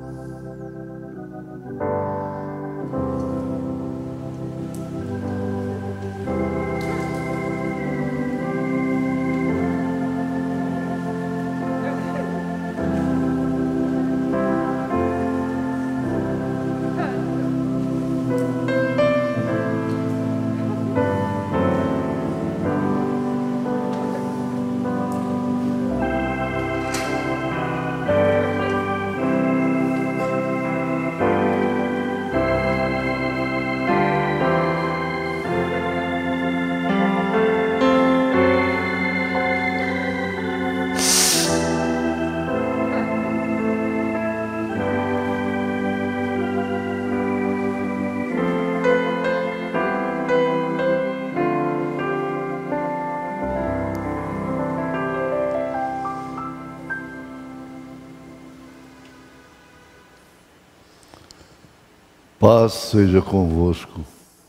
Paz seja convosco.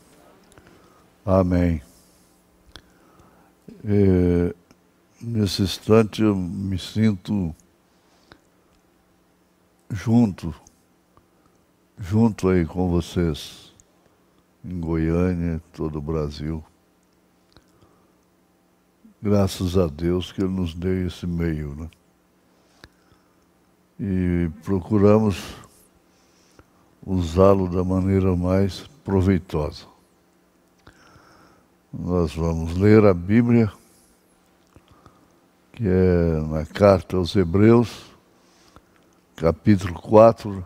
Amém. Nesse instante eu me sinto junto aí com vocês, em Goiânia, todo o Brasil. Graças a Deus que Ele nos deu esse meio, né? E procuramos usá-lo da maneira mais proveitosa. Nós vamos ler a Bíblia, que é na carta aos Hebreus, capítulo 4,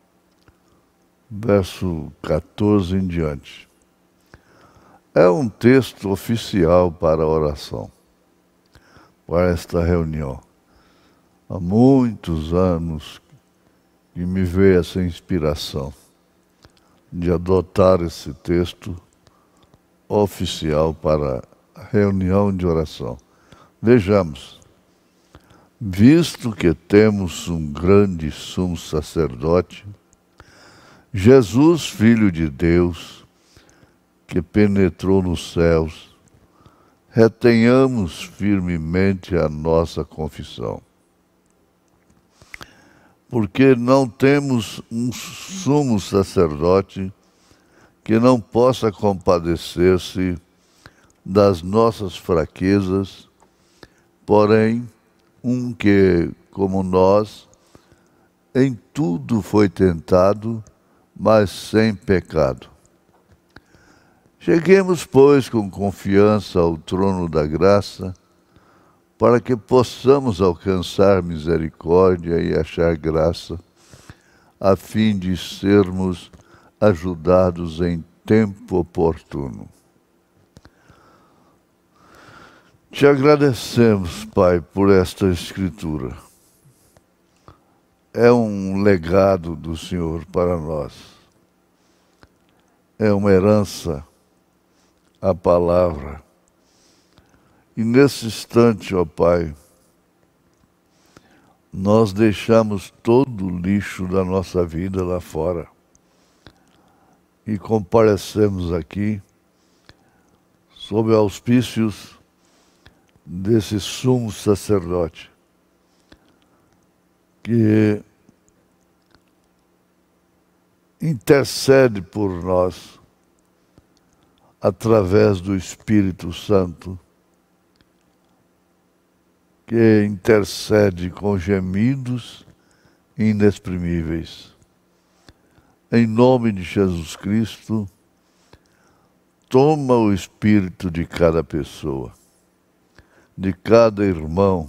verso 14 em diante. É um texto oficial para a oração, para esta reunião. Há muitos anos que me veio essa inspiração de adotar esse texto oficial para a reunião de oração. Vejamos. Visto que temos um grande sumo sacerdote, Jesus, Filho de Deus, que penetrou nos céus, retenhamos firmemente a nossa confissão. Porque não temos um sumo sacerdote que não possa compadecer-se das nossas fraquezas, porém, um que, como nós, em tudo foi tentado, mas sem pecado. Cheguemos, pois, com confiança ao trono da graça, para que possamos alcançar misericórdia e achar graça, a fim de sermos ajudados em tempo oportuno. Te agradecemos, Pai, por esta Escritura. É um legado do Senhor para nós. É uma herança, a palavra. E nesse instante, ó Pai, nós deixamos todo o lixo da nossa vida lá fora e comparecemos aqui sob auspícios desse sumo sacerdote que intercede por nós através do Espírito Santo, que intercede com gemidos inexprimíveis. Em nome de Jesus Cristo, toma o espírito de cada pessoa, de cada irmão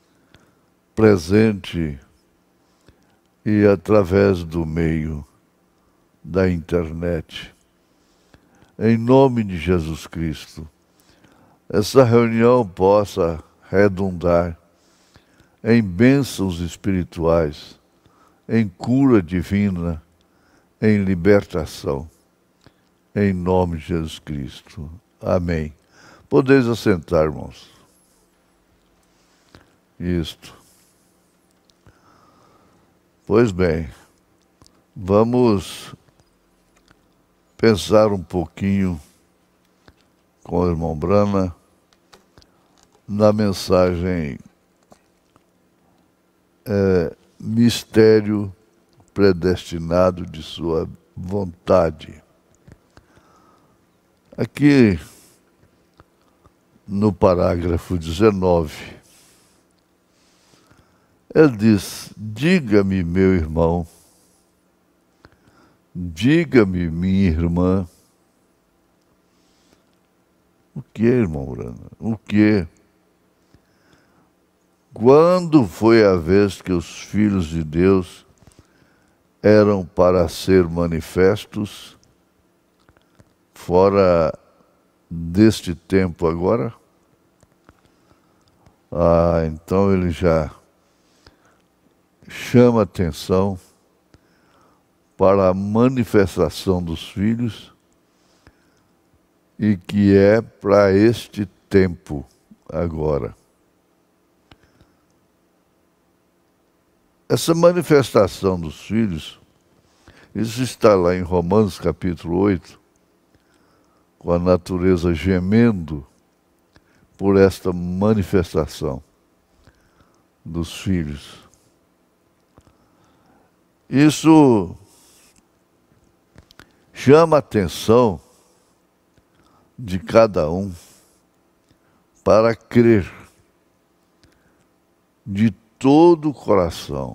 presente e através do meio da internet. Em nome de Jesus Cristo, essa reunião possa redundar em bênçãos espirituais, em cura divina, em libertação. Em nome de Jesus Cristo. Amém. Podeis assentar, irmãos. Isto. Pois bem, vamos pensar um pouquinho com o irmão Brana na mensagem Mistério predestinado de sua vontade. Aqui, no parágrafo 19, ele diz: diga-me, meu irmão, diga-me, minha irmã. O que, irmão Brana? O que? Quando foi a vez que os filhos de Deus eram para ser manifestos fora deste tempo agora? Então ele já chama atenção para a manifestação dos filhos e que é para este tempo agora. Essa manifestação dos filhos, isso está lá em Romanos capítulo 8, com a natureza gemendo por esta manifestação dos filhos. Isso chama a atenção de cada um para crer de todo o coração,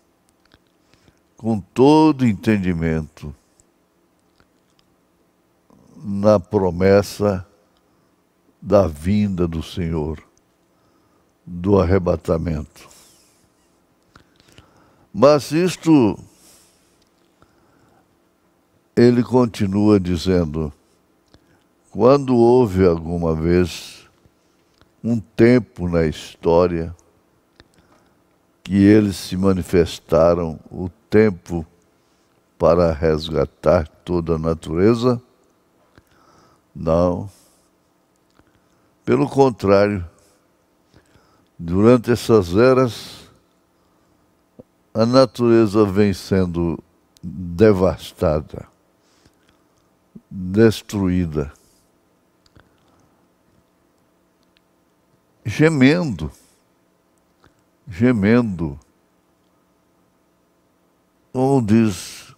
com todo entendimento, na promessa da vinda do Senhor, do arrebatamento. Mas isto, ele continua dizendo: quando houve alguma vez um tempo na história que eles se manifestaram, o tempo para resgatar toda a natureza? Não. Pelo contrário, durante essas eras, a natureza vem sendo devastada, destruída, gemendo, como diz: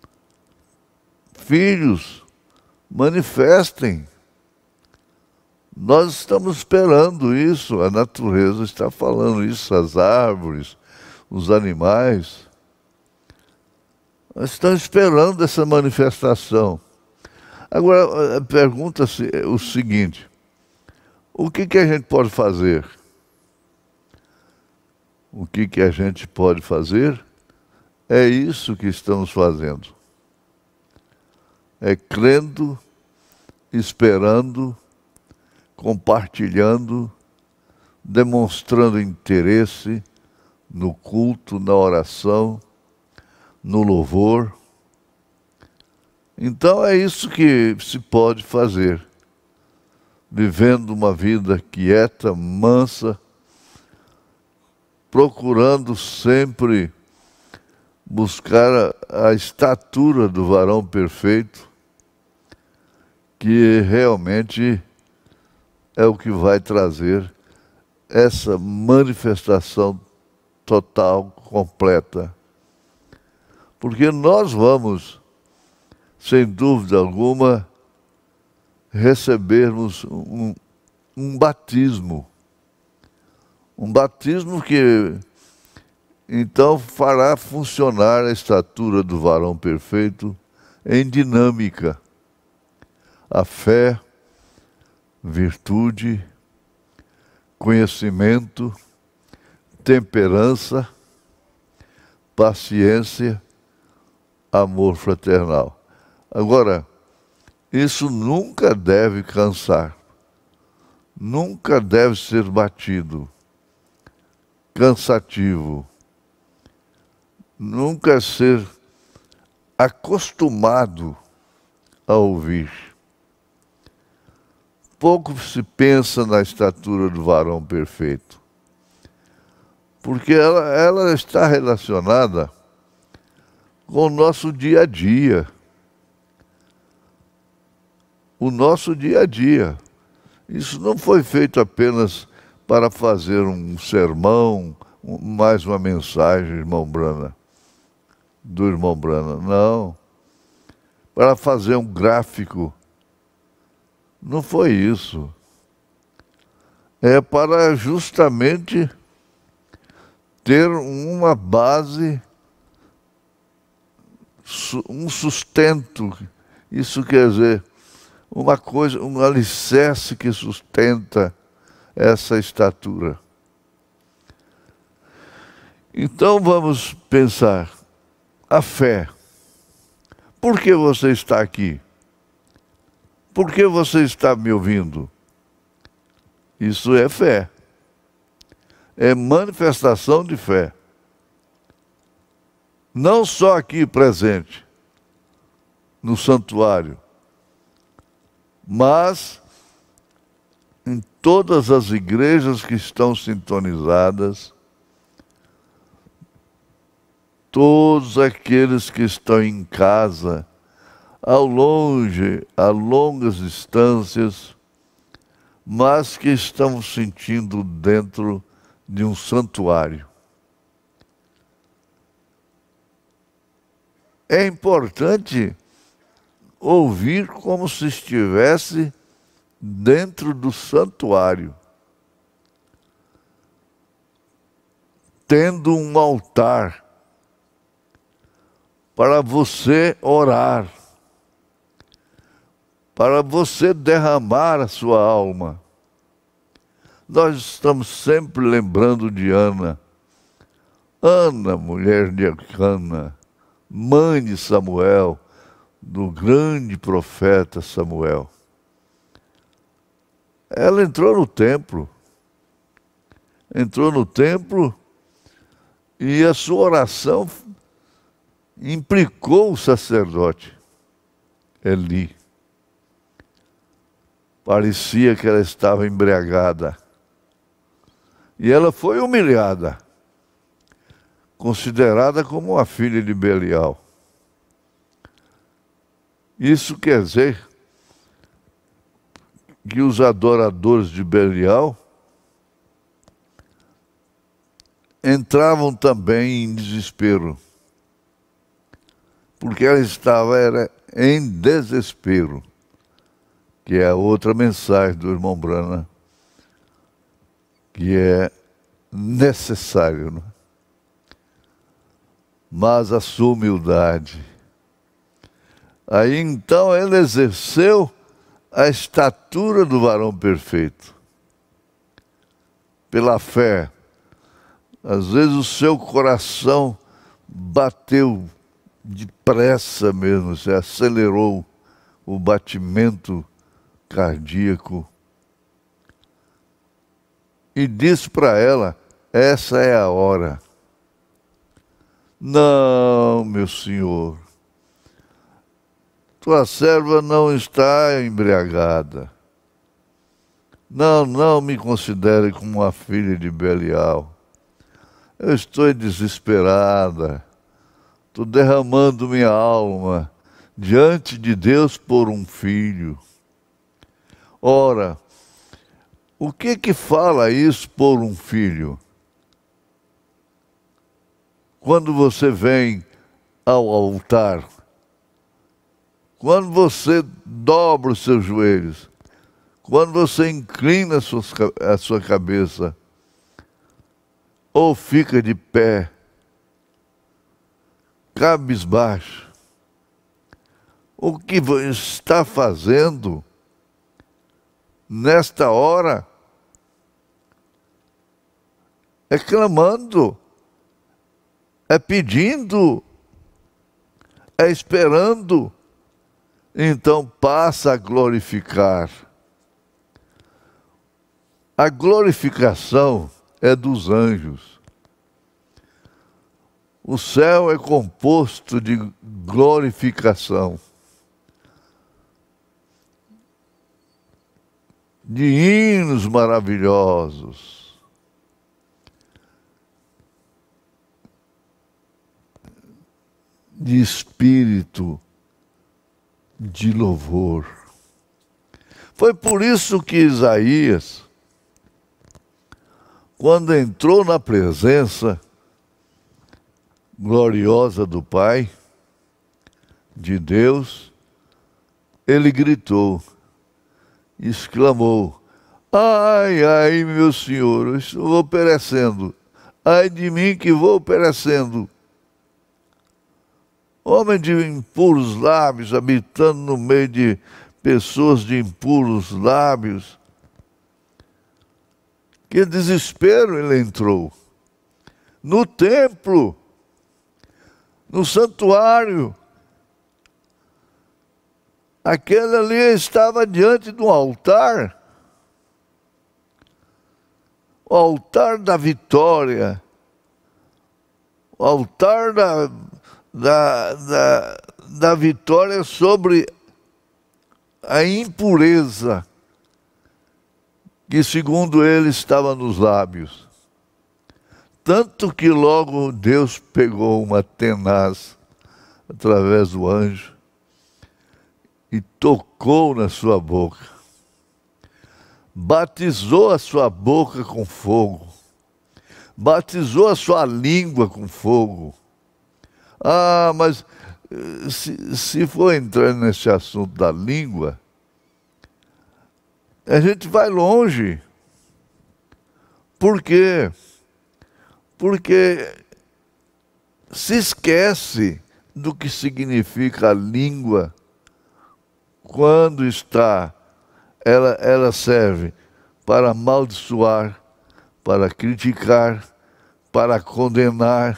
filhos, manifestem. Nós estamos esperando isso, a natureza está falando isso, as árvores, os animais. Nós estamos esperando essa manifestação. Agora, pergunta-se o seguinte: o que a gente pode fazer? O que a gente pode fazer é isso que estamos fazendo. É crendo, esperando, compartilhando, demonstrando interesse no culto, na oração, no louvor. Então é isso que se pode fazer, vivendo uma vida quieta, mansa, procurando sempre buscar a estatura do varão perfeito, que realmente é o que vai trazer essa manifestação total, completa. Porque nós vamos, sem dúvida alguma, recebermos um batismo. Um batismo que então fará funcionar a estatura do varão perfeito em dinâmica. A fé, virtude, conhecimento, temperança, paciência, amor fraternal. Agora, isso nunca deve cansar, nunca deve ser batido, cansativo, nunca ser acostumado a ouvir. Pouco se pensa na estatura do varão perfeito, porque ela está relacionada com o nosso dia a dia. O nosso dia a dia. Isso não foi feito apenas para fazer um sermão, mais uma mensagem, irmão Brana. do irmão Branham, não. Para fazer um gráfico. Não foi isso. É para justamente ter uma base, um sustento. Isso quer dizer, uma coisa, um alicerce que sustenta essa estatura. Então vamos pensar, a fé. Por que você está aqui? Por que você está me ouvindo? Isso é fé. É manifestação de fé. Não só aqui presente, no santuário, mas em todas as igrejas que estão sintonizadas, todos aqueles que estão em casa, ao longe, a longas distâncias, mas que estão sentindo dentro de um santuário. É importante ouvir como se estivesse dentro do santuário, tendo um altar para você orar, para você derramar a sua alma. Nós estamos sempre lembrando de Ana. Ana, mulher de Cana, mãe de Samuel, do grande profeta Samuel. Ela entrou no templo e a sua oração implicou o sacerdote Eli. Parecia que ela estava embriagada. E ela foi humilhada, considerada como uma filha de Belial. Isso quer dizer que os adoradores de Belial entravam também em desespero, porque ela estava em desespero, que é a outra mensagem do irmão Branham, que é necessário, né? Mas a sua humildade. Aí então ele exerceu a estatura do varão perfeito, pela fé. Às vezes o seu coração bateu depressa mesmo, você acelerou o batimento cardíaco e disse para ela: essa é a hora. Não, meu senhor, tua serva não está embriagada. Não, não me considere como uma filha de Belial. Eu estou desesperada. Estou derramando minha alma diante de Deus por um filho. Ora, o que fala isso por um filho? Quando você vem ao altar, quando você dobra os seus joelhos, quando você inclina a sua cabeça, ou fica de pé, cabisbaixo, o que está fazendo nesta hora é clamando, é pedindo, é esperando. Então passa a glorificar. A glorificação é dos anjos. O céu é composto de glorificação, de hinos maravilhosos, de espírito de louvor. Foi por isso que Isaías, quando entrou na presença, gloriosa do Pai, de Deus, ele gritou, exclamou: ai, ai, meu Senhor, eu vou perecendo. Ai de mim que vou perecendo. Homem de impuros lábios, habitando no meio de pessoas de impuros lábios. Que desespero ele entrou. No templo, no santuário. Aquele ali estava diante de um altar. O altar da vitória. O altar da vitória sobre a impureza que, segundo ele, estava nos lábios. Tanto que logo Deus pegou uma tenaz através do anjo e tocou na sua boca. Batizou a sua boca com fogo. Batizou a sua língua com fogo. Ah, mas se for entrar nesse assunto da língua, a gente vai longe. Por quê? Porque se esquece do que significa a língua quando ela serve para amaldiçoar, para criticar, para condenar.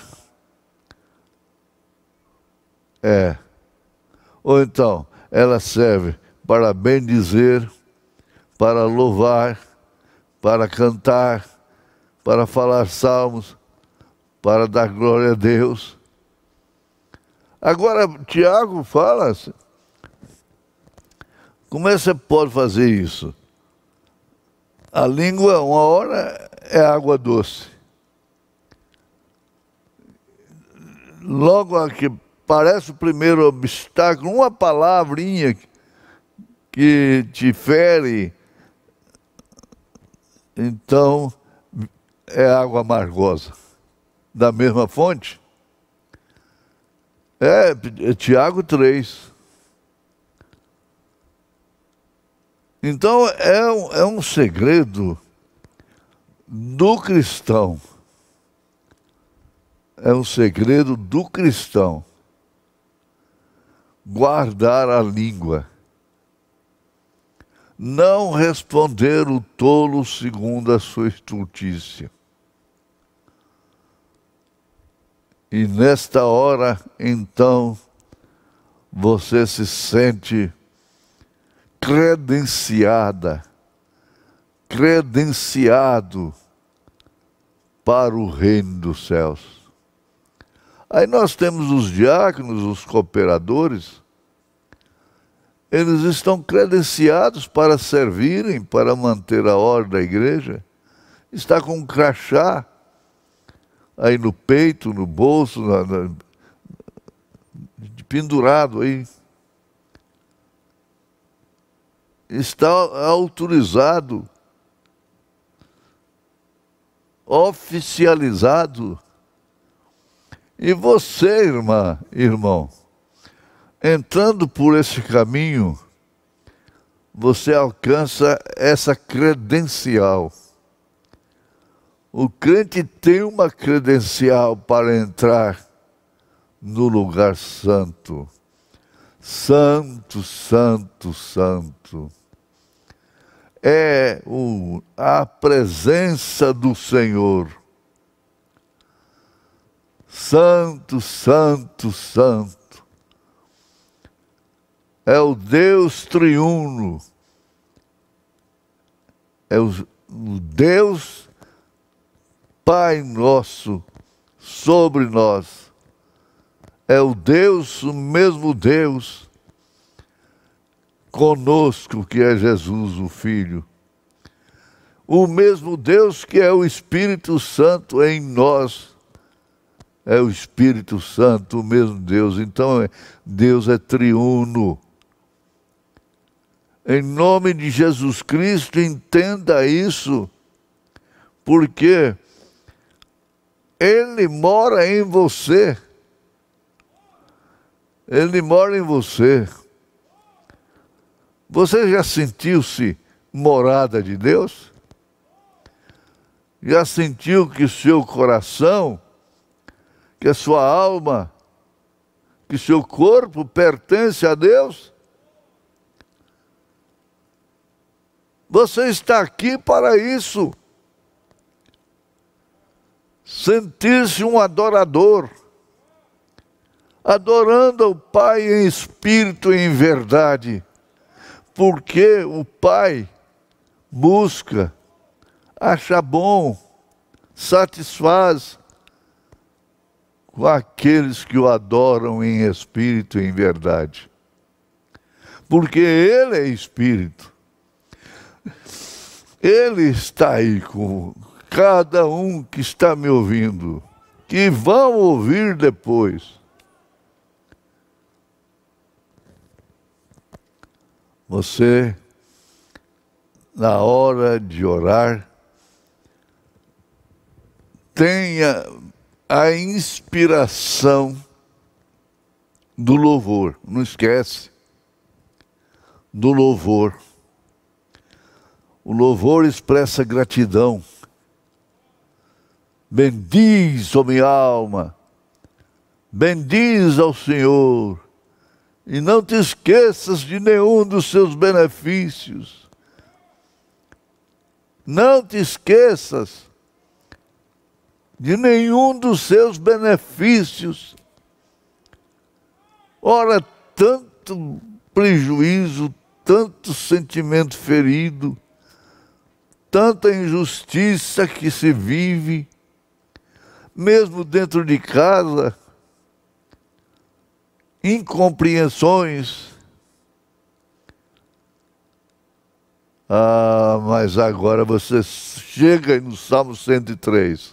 Ou então, ela serve para bendizer, para louvar, para cantar, para falar salmos, para dar glória a Deus. Agora, Tiago fala assim, como é que você pode fazer isso? A língua, uma hora, é água doce. Logo aqui, parece o primeiro obstáculo, uma palavrinha que te fere, então é água amargosa. Da mesma fonte? É Tiago 3. Então é um segredo do cristão. É um segredo do cristão guardar a língua, não responder o tolo segundo a sua estultícia. E nesta hora, então, você se sente credenciado para o reino dos céus. Aí nós temos os diáconos, os cooperadores, eles estão credenciados para servirem, para manter a ordem da igreja. Está com um crachá aí no peito, no bolso, pendurado aí. Está autorizado, oficializado. E você, irmão, entrando por esse caminho, você alcança essa credencial. O crente tem uma credencial para entrar no lugar santo. Santo, santo, santo. É a presença do Senhor. Santo, santo, santo. É o Deus triuno. É o Deus Pai nosso sobre nós. É o Deus, o mesmo Deus conosco, que é Jesus, o Filho. O mesmo Deus que é o Espírito Santo em nós. É o Espírito Santo, o mesmo Deus. Então, Deus é triuno. Em nome de Jesus Cristo, entenda isso, porque Ele mora em você. Ele mora em você. Você já sentiu-se morada de Deus? Já sentiu que o seu coração, que a sua alma, que o seu corpo pertence a Deus? Você está aqui para isso. Sentir-se um adorador, adorando ao Pai em espírito e em verdade, porque o Pai busca, acha bom, satisfaz com aqueles que o adoram em espírito e em verdade. Porque Ele é espírito. Ele está aí com cada um que está me ouvindo, que vão ouvir depois. Você, na hora de orar, tenha a inspiração do louvor. Não esquece do louvor. O louvor expressa gratidão. Bendiz, ó minha alma, bendiz ao Senhor, e não te esqueças de nenhum dos seus benefícios. Não te esqueças de nenhum dos seus benefícios. Ora, tanto prejuízo, tanto sentimento ferido, tanta injustiça que se vive, mesmo dentro de casa, incompreensões. Mas agora você chega no Salmo 103.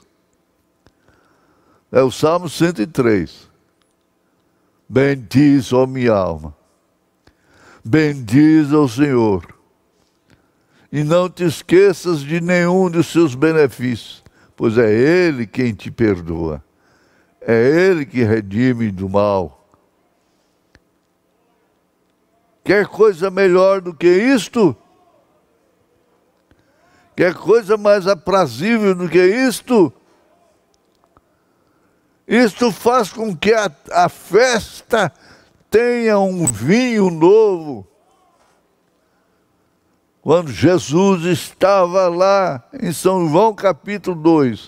É o Salmo 103. Bendiz, ó minha alma, bendiz ao Senhor, e não te esqueças de nenhum dos seus benefícios, pois é Ele quem te perdoa, é Ele que redime do mal. Quer coisa melhor do que isto? Quer coisa mais aprazível do que isto? Isto faz com que a festa tenha um vinho novo. Quando Jesus estava lá em São João capítulo 2,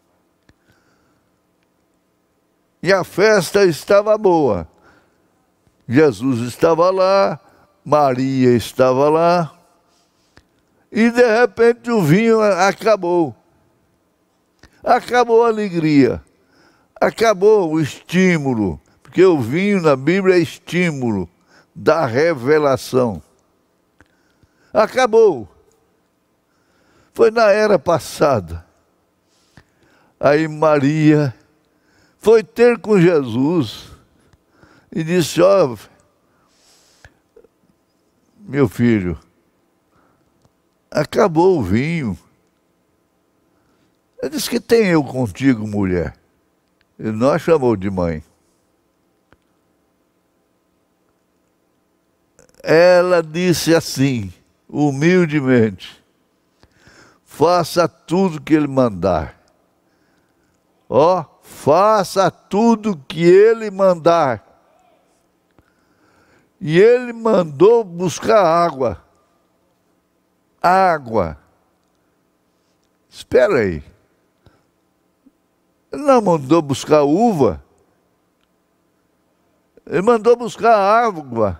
e a festa estava boa, Jesus estava lá, Maria estava lá, e de repente o vinho acabou. Acabou a alegria, acabou o estímulo, porque o vinho na Bíblia é estímulo da revelação. Acabou. Foi na era passada. Aí Maria foi ter com Jesus e disse: ó, meu filho, acabou o vinho. Ele disse: que tem eu contigo, mulher? Ele não a chamou de mãe. Ela disse assim, humildemente: faça tudo que ele mandar. Ó, faça tudo que ele mandar. E ele mandou buscar água. Água. Espera aí. Ele não mandou buscar uva. Ele mandou buscar água.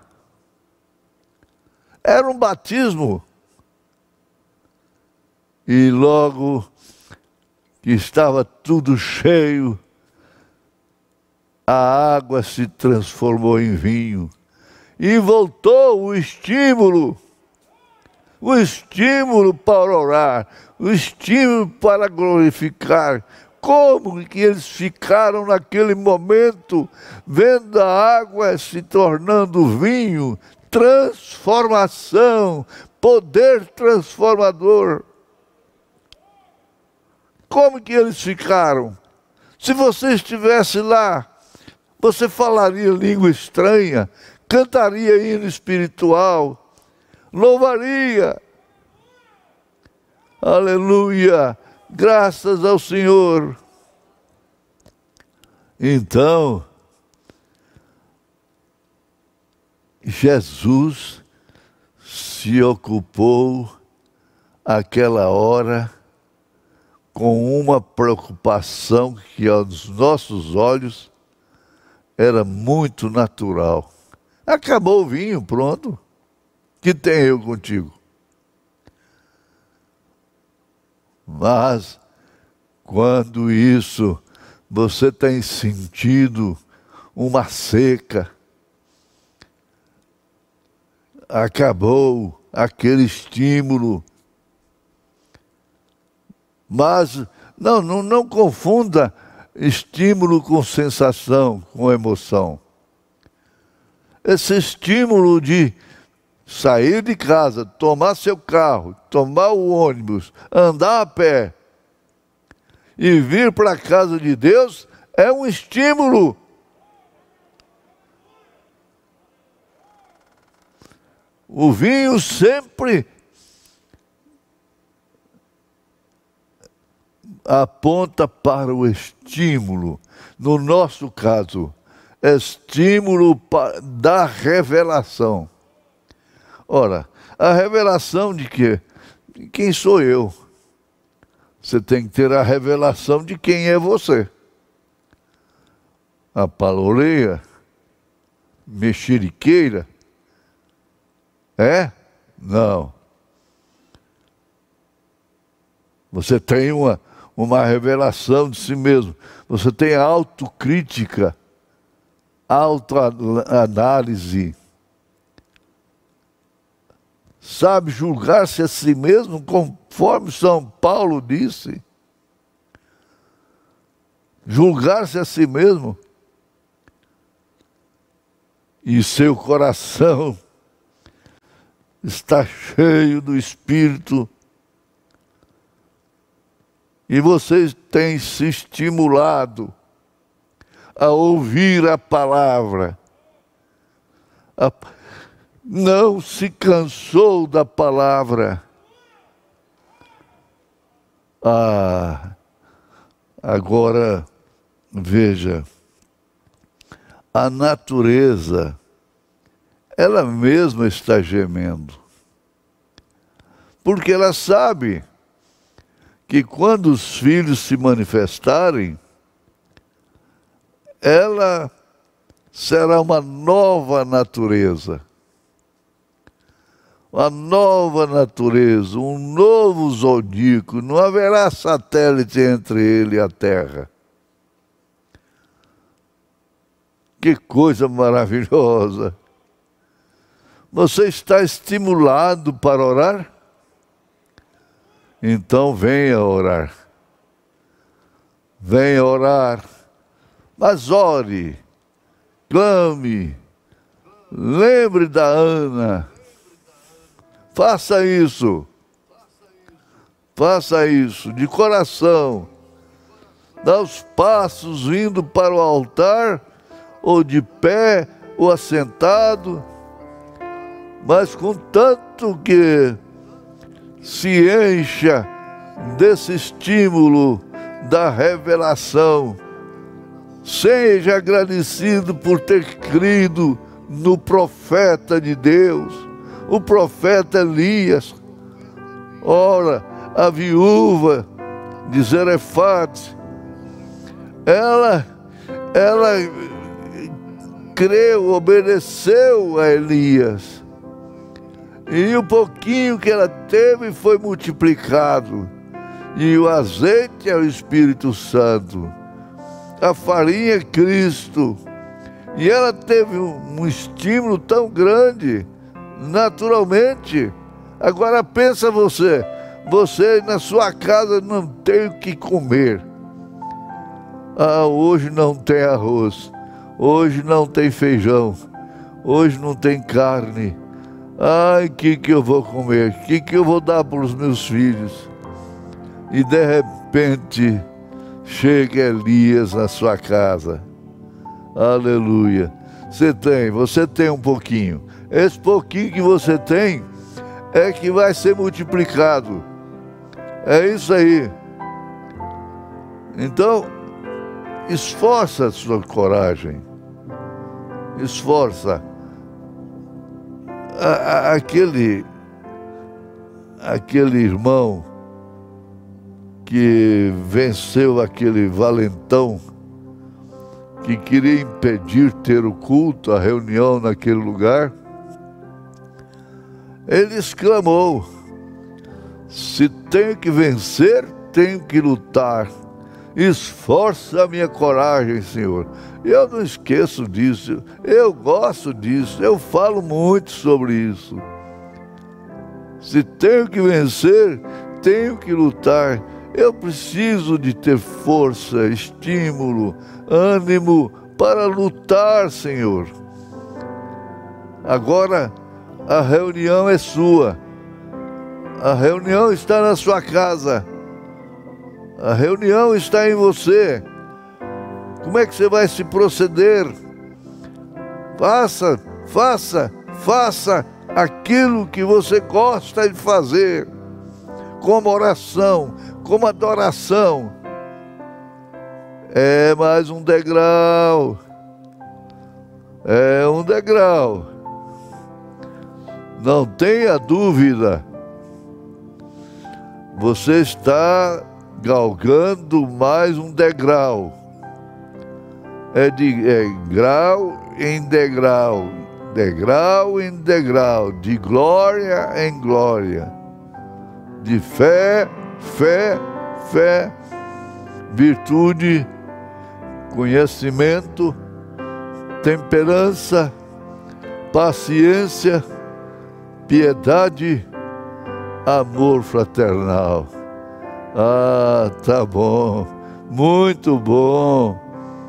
Era um batismo. E logo que estava tudo cheio, a água se transformou em vinho. E voltou o estímulo para orar, o estímulo para glorificar. Como que eles ficaram naquele momento, vendo a água se tornando vinho, transformação, poder transformador. Como que eles ficaram? Se você estivesse lá, Você falaria língua estranha, cantaria hino espiritual, louvaria. Aleluia! Graças ao Senhor. Então, Jesus se ocupou aquela hora com uma preocupação que aos nossos olhos era muito natural. Acabou o vinho, pronto. Que tem eu contigo? Mas, quando isso, você tem sentido uma seca, acabou aquele estímulo. Mas não confunda estímulo com sensação, com emoção. Esse estímulo de sair de casa, tomar seu carro, tomar o ônibus, andar a pé e vir para a casa de Deus é um estímulo. O vinho sempre aponta para o estímulo. No nosso caso, estímulo da revelação. Ora, a revelação de quê? De quem sou eu? Você tem que ter a revelação de quem é você. A paloleia, mexeriqueira, é? Não. Você tem uma revelação de si mesmo. Você tem autocrítica, autoanálise. Sabe julgar-se a si mesmo, conforme São Paulo disse. Julgar-se a si mesmo. E seu coração está cheio do Espírito. E você tem se estimulado a ouvir a palavra. Não se cansou da palavra. Agora, veja, a natureza, ela mesma está gemendo. Porque ela sabe que quando os filhos se manifestarem, ela será uma nova natureza. Uma nova natureza, um novo zodíaco, não haverá satélite entre ele e a Terra. Que coisa maravilhosa! Você está estimulado para orar? Então venha orar. Venha orar. Mas ore, clame, lembre da Ana. Faça isso. Faça isso de coração. Dá os passos vindo para o altar, ou de pé, ou assentado, mas com tanto que se encha desse estímulo da revelação. Seja agradecido por ter crido no profeta de Deus, o profeta Elias. Ora, a viúva de Zarefate, ela creu, obedeceu a Elias. E o pouquinho que ela teve foi multiplicado. E o azeite é o Espírito Santo. A farinha é Cristo. E ela teve um estímulo tão grande, naturalmente. Agora pensa você na sua casa não tem o que comer. Hoje não tem arroz, hoje não tem feijão, hoje não tem carne. Ai, o que eu vou comer? O que eu vou dar para os meus filhos? E de repente chega Elias na sua casa. Aleluia. Você tem um pouquinho. Esse pouquinho que você tem é que vai ser multiplicado. É isso aí. Então, esforça a sua coragem. Esforça. Aquele irmão que venceu aquele valentão que queria impedir ter o culto, a reunião naquele lugar, ele exclamou: se tenho que vencer, tenho que lutar. Esforça a minha coragem, Senhor. Eu não esqueço disso, eu gosto disso, eu falo muito sobre isso. Se tenho que vencer, tenho que lutar. Eu preciso de ter força, estímulo, ânimo para lutar, Senhor. Agora, a reunião é sua. A reunião está na sua casa. A reunião está em você. Como é que você vai se proceder? Faça aquilo que você gosta de fazer, como oração, como adoração. É mais um degrau. É um degrau. Não tenha dúvida. Você está galgando mais um degrau. É grau em degrau, degrau em degrau, de glória em glória, de fé, virtude, conhecimento, temperança, paciência, piedade, amor fraternal. Ah, tá bom, muito bom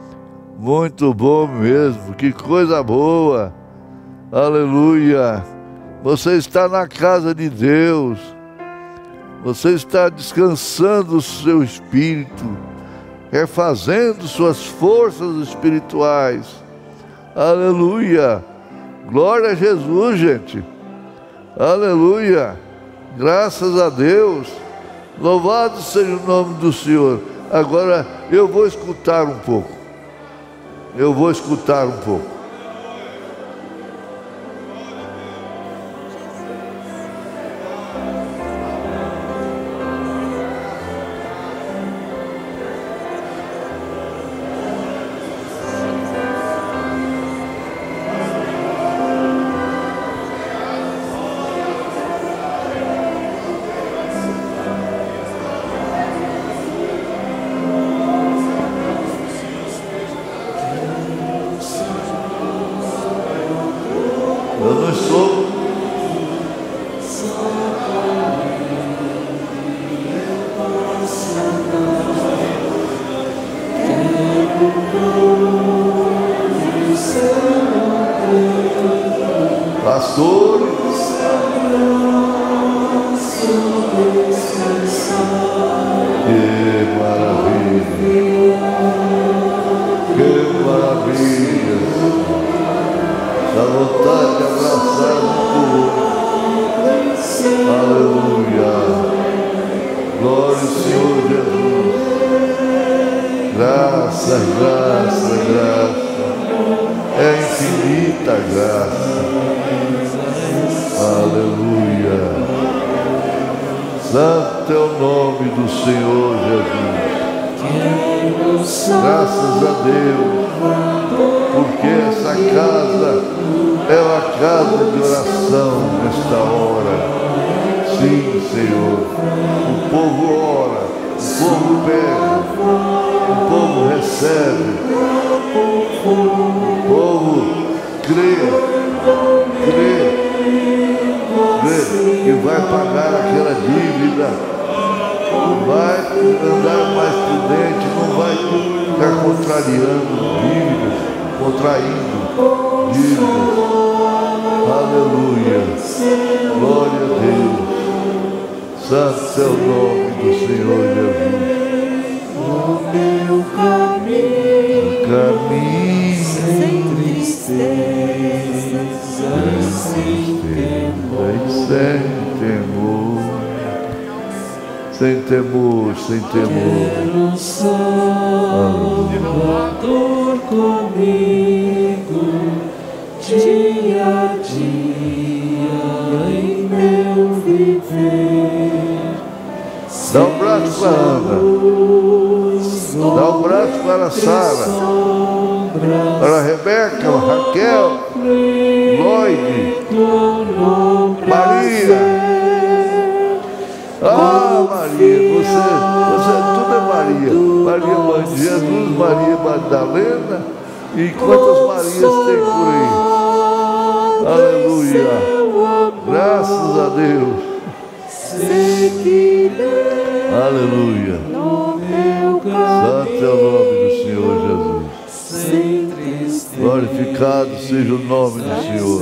mesmo, que coisa boa, aleluia. Você está na casa de Deus, você está descansando o seu espírito, refazendo suas forças espirituais, aleluia. Glória a Jesus, gente, aleluia, graças a Deus. Louvado seja o nome do Senhor. Agora eu vou escutar um pouco. Eu não estou. Pastores, que maravilha, que maravilha. Dá vontade de abraçar o povo. Aleluia. Glória ao Senhor Jesus. Graça, graça, graça. É infinita graça. Aleluia. Santo é o nome do Senhor Jesus. Graças a Deus, porque essa casa é uma casa de oração nesta hora. Sim, Senhor. O povo ora, o povo pede, o povo recebe, o povo crê que vai pagar aquela dívida, vai andar mais prudente, não vai ficar contrariando dívidas, contraindo dívidas. Aleluia, glória a Deus. Santo é o nome do Senhor Jesus. O meu caminho Sem temor, sem temor. Quero Salvador comigo, dia a dia em meu viver. Dá um braço para Ana, dá um braço para Sara, para Rebeca, Raquel, Lloyd, Maria. Ah, Maria, você tudo é Maria. Maria, Mãe de Jesus, Maria Magdalena. E quantas Marias tem por aí? Aleluia. Graças a Deus. Aleluia. Santo é o nome do Senhor Jesus. Glorificado seja o nome do Senhor.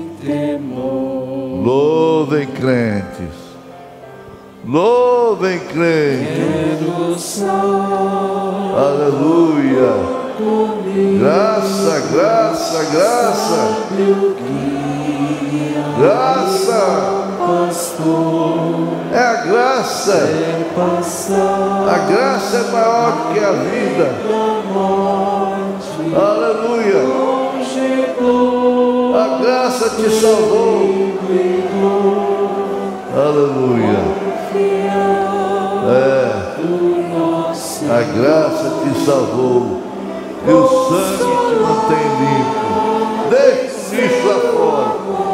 Louvem crentes. Louvem crentes. Aleluia. Graça, graça, graça. Graça. É a graça. A graça é maior do que a vida. Aleluia. A graça te salvou. Aleluia. A graça te salvou. E o sangue te mantém limpo. Deixa o lixo lá fora.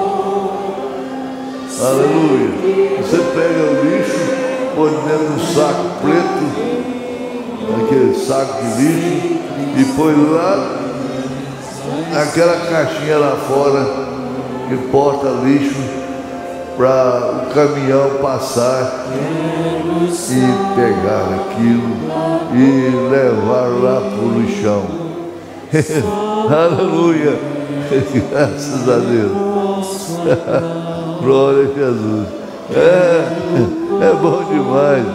Aleluia. Você pega o lixo, põe dentro do saco preto, aquele saco de lixo, e põe lá naquela caixinha lá fora que porta lixo para o caminhão passar e pegar aquilo e levar lá para o lixão. Aleluia. Graças a Deus. Glória a Jesus. É bom demais.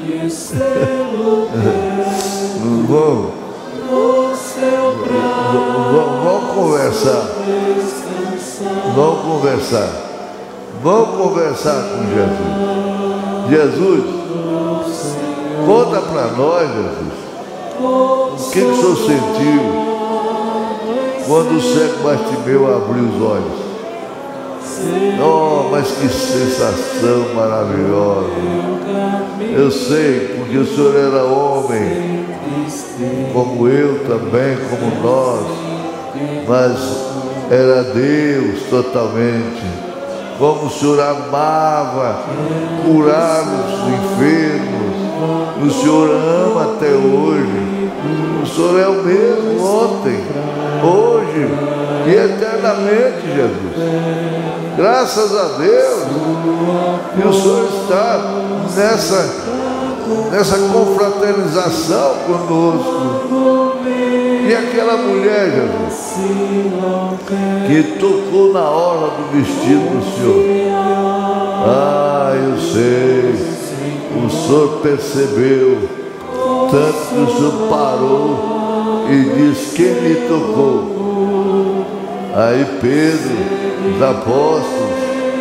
Vamos conversar. Vamos conversar. Vamos conversar com Jesus. Jesus, conta para nós, Jesus, o que o Senhor sentiu quando o cego Bartimeu abriu os olhos. Oh, mas que sensação maravilhosa. Eu sei, porque o Senhor era homem, como eu também, como nós, mas era Deus totalmente. Como o Senhor amava curar os enfermos, o Senhor ama até hoje. O Senhor é o mesmo ontem, hoje e eternamente, Jesus. Graças a Deus. E o Senhor está nessa confraternização conosco. E aquela mulher, Jesus, que tocou na orla do vestido do Senhor. Ah, eu sei. O Senhor percebeu, tanto que o Senhor parou e disse: quem me tocou? Aí Pedro, os apóstolos,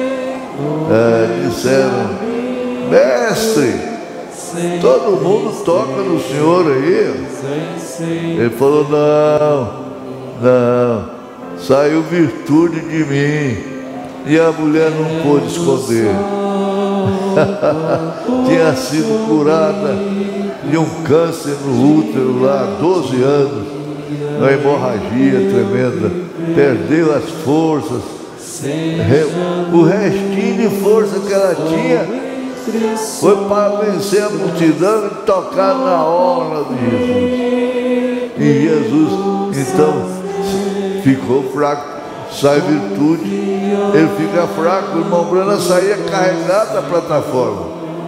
disseram: mestre, todo mundo toca no Senhor aí. Ele falou: não, saiu virtude de mim. E a mulher não pôde esconder. Tinha sido curada de um câncer no útero lá há 12 anos, uma hemorragia tremenda, perdeu as forças, o restinho de força que ela tinha foi para vencer a multidão e tocar na orla de Jesus. E Jesus então ficou fraco. Sai virtude, ele fica fraco. O irmão Brana saía carregado da plataforma.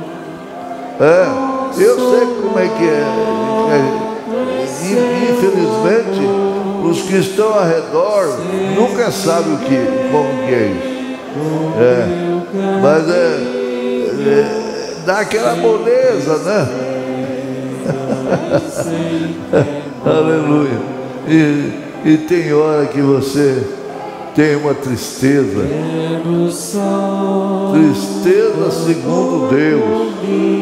Eu sei como é que é. Infelizmente, os que estão ao redor nunca sabem como que é isso. Mas dá aquela moleza, né? Aleluia. E tem hora que você tem uma tristeza. Tristeza segundo Deus.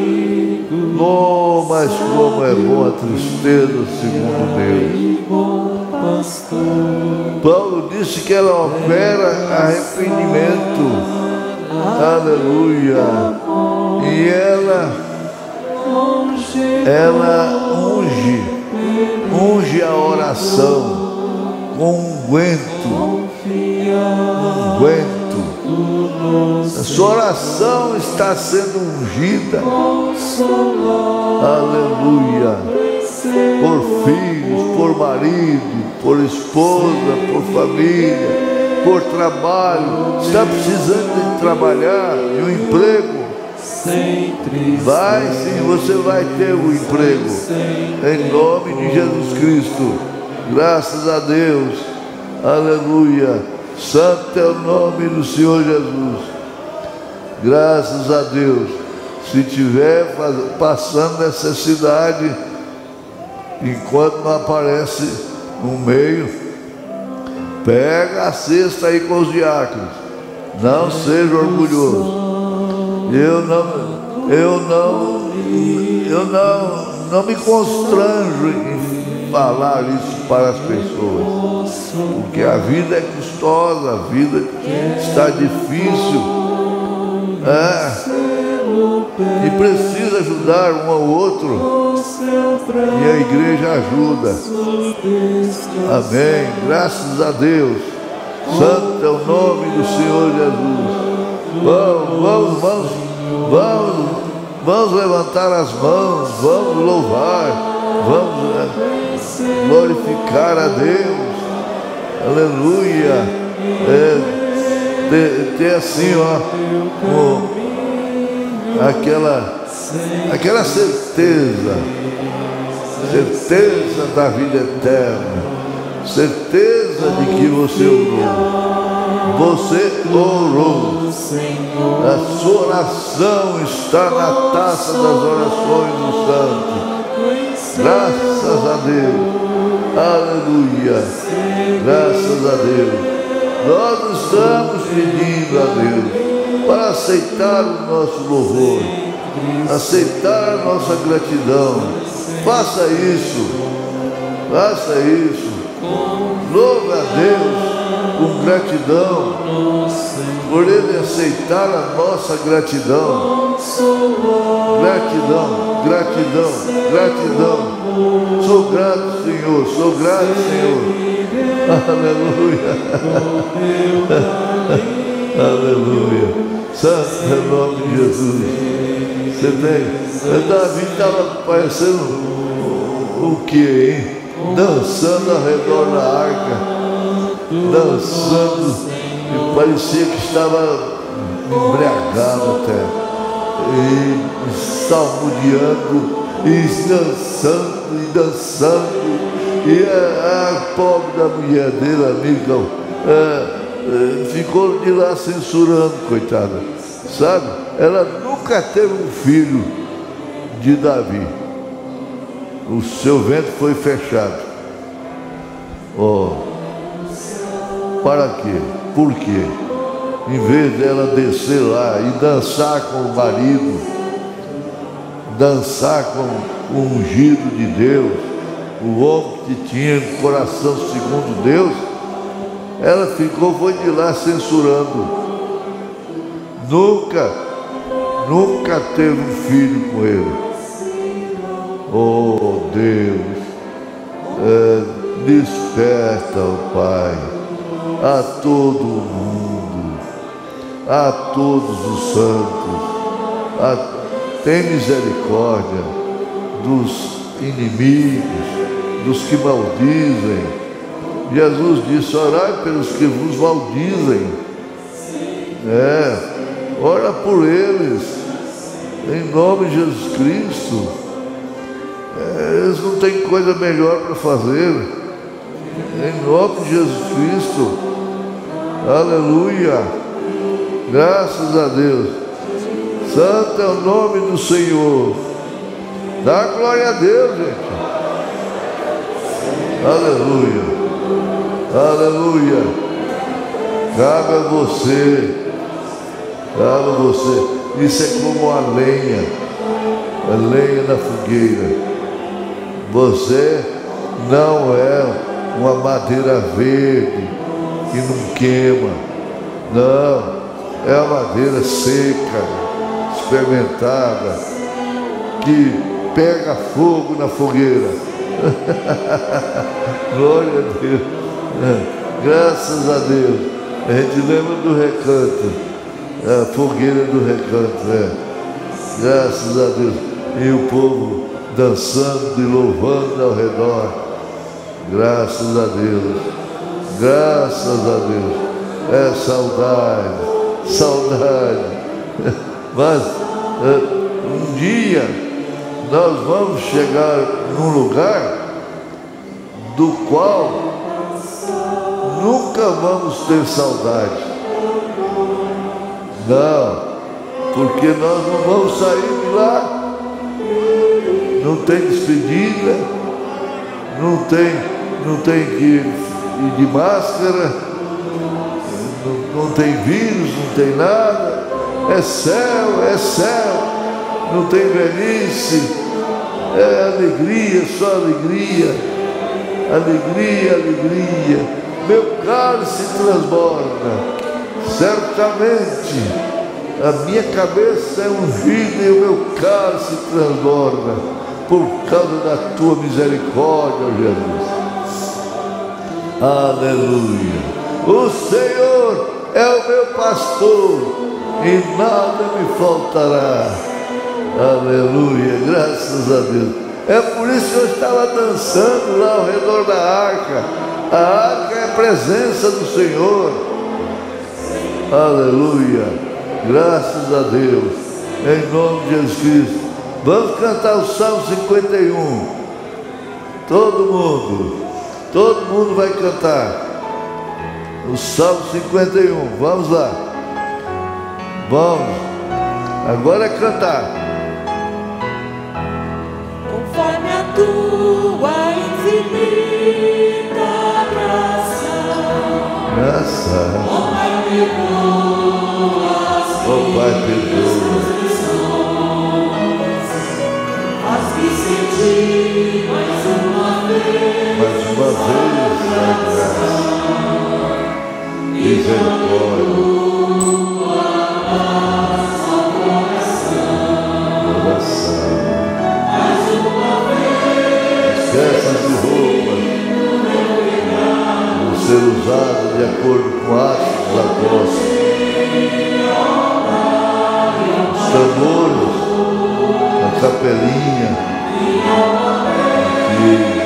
Oh, mas como é bom a tristeza segundo Deus. Paulo disse que ela opera arrependimento. Aleluia. E ela unge a oração com unguento. A sua oração está sendo ungida. Aleluia. Por filhos, por marido, por esposa, por família, por trabalho. Está precisando de trabalhar, de um emprego. Vai sim, você vai ter um emprego. Em nome de Jesus Cristo. Graças a Deus. Aleluia. Santo é o nome do Senhor Jesus. Graças a Deus. Se tiver passando necessidade, enquanto não aparece no meio, pega a cesta aí com os diáconos. Não seja orgulhoso. Eu não me constranjo em falar isso para as pessoas, porque a vida é custosa, a vida está difícil, e precisa ajudar um ao outro, e a igreja ajuda. Amém. Graças a Deus. Santo é o nome do Senhor Jesus. Vamos levantar as mãos, vamos louvar, vamos glorificar a Deus. Aleluia. Ter assim, aquela certeza da vida eterna, certeza de que você orou. A sua oração está na taça das orações do santo. Graças a Deus. Aleluia. Graças a Deus. Nós estamos pedindo a Deus para aceitar o nosso louvor, aceitar a nossa gratidão. Faça isso. Faça isso. Louve a Deus com gratidão, por Ele aceitar a nossa gratidão. Gratidão. Sou grato, Senhor, sou grato, Senhor. Aleluia. Aleluia. Santo é o nome de Jesus. Você tem. Davi estava parecendo o que, hein? Dançando ao redor da arca. Dançando, e parecia que estava embriagado até, e salmodiando, e dançando, e a pobre da mulher dele, amiga, ficou de lá censurando, coitada, sabe? Ela nunca teve um filho de Davi, o seu ventre foi fechado. Para quê? Por quê? Em vez dela descer lá e dançar com o marido, dançar com o ungido de Deus, o homem que tinha coração segundo Deus, ela foi de lá censurando. Nunca teve um filho com ele. Oh Deus, desperta, ó Pai, a todo mundo, a todos os santos, tem misericórdia dos inimigos, dos que maldizem. Jesus disse: orai pelos que vos maldizem. Ora por eles, em nome de Jesus Cristo. Eles não têm coisa melhor para fazer. Em nome de Jesus Cristo. Aleluia. Graças a Deus. Santo é o nome do Senhor. Dá glória a Deus, gente. Aleluia. Aleluia. Cabe a você. Cabe a você. Isso é como a lenha na fogueira. Você não é uma madeira verde que não queima. Não, é a madeira seca, experimentada, que pega fogo na fogueira. Glória a Deus. Graças a Deus. A gente lembra do recanto. A fogueira do recanto, Graças a Deus. E o povo dançando e louvando ao redor. Graças a Deus. Graças a Deus. É saudade. Saudade. Mas um dia nós vamos chegar num lugar do qual nunca vamos ter saudade. Não, porque nós não vamos sair de lá. Não tem despedida, não tem que ir de máscara, não tem vírus, não tem nada. É céu, não tem velhice, é alegria, só alegria, alegria. Meu cálice transborda. Certamente a minha cabeça é ungida e o meu cálice transborda por causa da tua misericórdia, Jesus. Aleluia. O Senhor é o meu pastor e nada me faltará. Aleluia, graças a Deus. É por isso que eu estava dançando lá ao redor da arca. A arca é a presença do Senhor. Aleluia, graças a Deus, em nome de Jesus Cristo. Vamos cantar o Salmo 51. Todo mundo vai cantar o Salmo 51. Vamos lá, vamos, agora é cantar. Conforme a tua infinita graça, ó Pai, perdoa, faz que sentir mais uma vez a graça, misericórdia, oração, mais uma vez, peças de roupa, vão ser usadas de acordo com Atos dos Apóstolos. Os tambores, a capelinha, e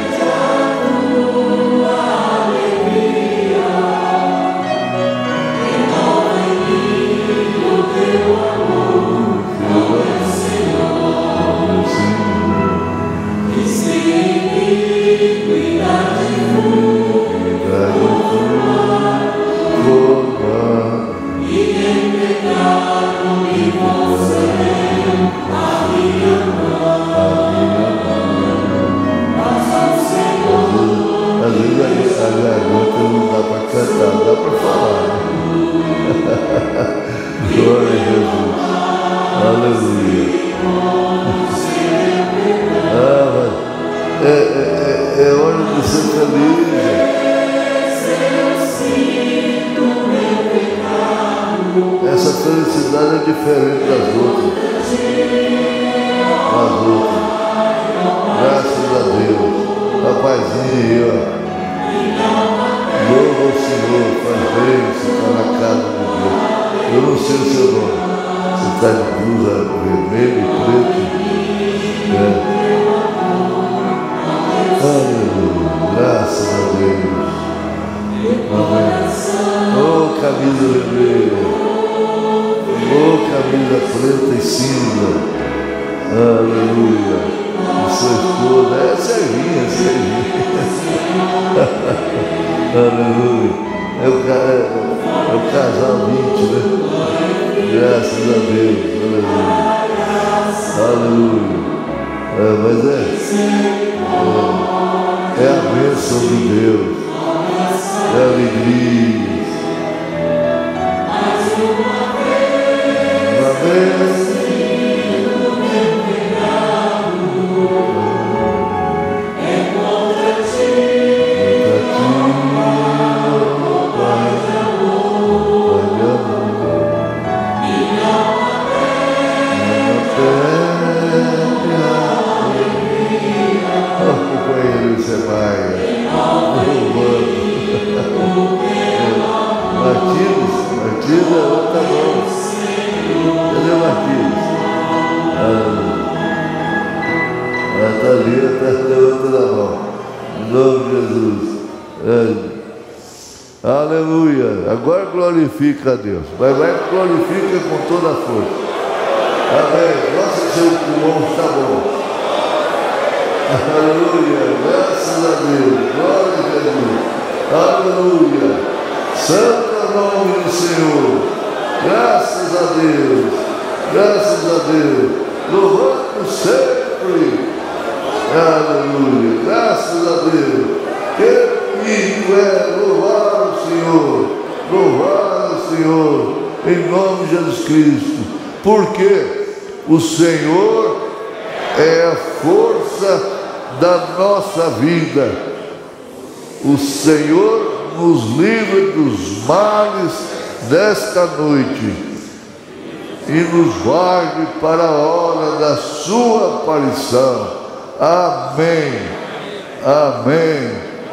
dá para falar. Glória a Jesus. Aleluia. É hora de ser feliz. Essa felicidade é diferente das outras. Graças a Deus. A pazinha aí, ó. Louva o Senhor, faz bem, você está na casa de Deus. Eu não sei o seu nome. Você está de blusa vermelha e preta. Aleluia, graças a Deus. Amém. Oh, camisa vermelha. Oh, camisa preta e cinza. Aleluia. E sua esposa é Serginha. Aleluia. É o casal 20, né? Graças a Deus. Aleluia. Mas é a bênção de Deus. É a alegria. Martins é outra mão. Cadê Martins? Está ali, está levantando a mão. Em nome de Jesus. Aleluia. Agora glorifica a Deus. Vai glorifica com toda a força. Amém. Nossa, seu pulmão está bom. Aleluia. Graças a Deus. Glória a Jesus. Aleluia. Santo é o nome do Senhor. Graças a Deus. Graças a Deus. Louvando sempre. Aleluia. Graças a Deus. Que lindo é louvar o Senhor. Louvar o Senhor. Em nome de Jesus Cristo. Porque o Senhor é a força da nossa vida. O Senhor nos livra dos males desta noite e nos guarde para a hora da sua aparição. Amém. Amém.